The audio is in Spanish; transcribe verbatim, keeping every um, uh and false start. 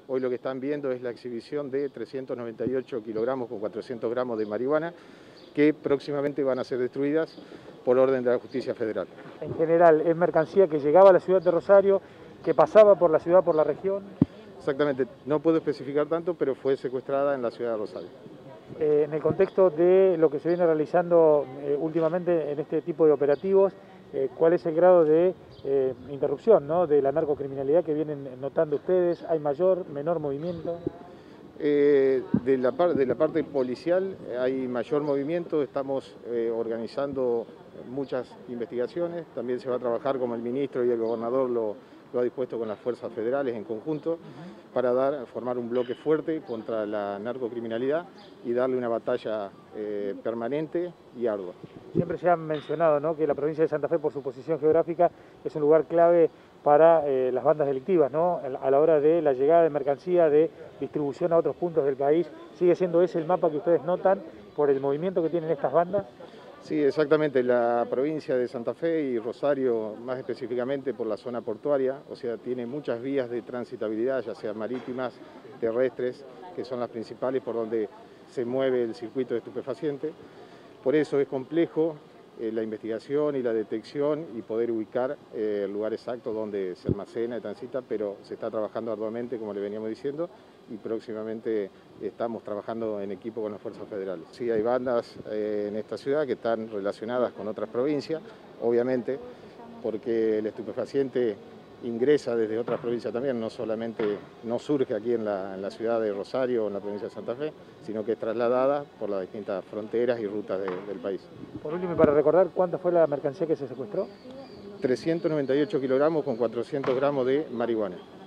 Hoy lo que están viendo es la exhibición de trescientos noventa y ocho kilogramos con cuatrocientos gramos de marihuana que próximamente van a ser destruidas por orden de la Justicia Federal. En general, ¿es mercancía que llegaba a la ciudad de Rosario, que pasaba por la ciudad, por la región? Exactamente, no puedo especificar tanto, pero fue secuestrada en la ciudad de Rosario. Eh, en el contexto de lo que se viene realizando eh, últimamente en este tipo de operativos, eh, ¿cuál es el grado de eh, interrupción, ¿no?, de la narcocriminalidad que vienen notando ustedes? ¿Hay mayor, menor movimiento? Eh, de, la par, de la parte policial hay mayor movimiento, estamos eh, organizando muchas investigaciones, también se va a trabajar como el ministro y el gobernador lo, lo ha dispuesto con las fuerzas federales en conjunto, uh-huh. para dar, formar un bloque fuerte contra la narcocriminalidad y darle una batalla eh, permanente y ardua. Siempre se ha mencionado, ¿no?, que la provincia de Santa Fe, por su posición geográfica, es un lugar clave para eh, las bandas delictivas, ¿no?, a la hora de la llegada de mercancía, de distribución a otros puntos del país. ¿Sigue siendo ese el mapa que ustedes notan por el movimiento que tienen estas bandas? Sí, exactamente. La provincia de Santa Fe y Rosario, más específicamente por la zona portuaria, o sea, tiene muchas vías de transitabilidad, ya sean marítimas, terrestres, que son las principales por donde se mueve el circuito de estupefacientes. Por eso es complejo eh, la investigación y la detección y poder ubicar eh, el lugar exacto donde se almacena y transita, pero se está trabajando arduamente, como le veníamos diciendo, y próximamente estamos trabajando en equipo con las fuerzas federales. Sí, hay bandas eh, en esta ciudad que están relacionadas con otras provincias, obviamente, porque el estupefaciente ingresa desde otras provincias también, no solamente no surge aquí en la, en la ciudad de Rosario o en la provincia de Santa Fe, sino que es trasladada por las distintas fronteras y rutas de, del país. Por último, y para recordar, ¿cuánta fue la mercancía que se secuestró? trescientos noventa y ocho kilogramos con cuatrocientos gramos de marihuana.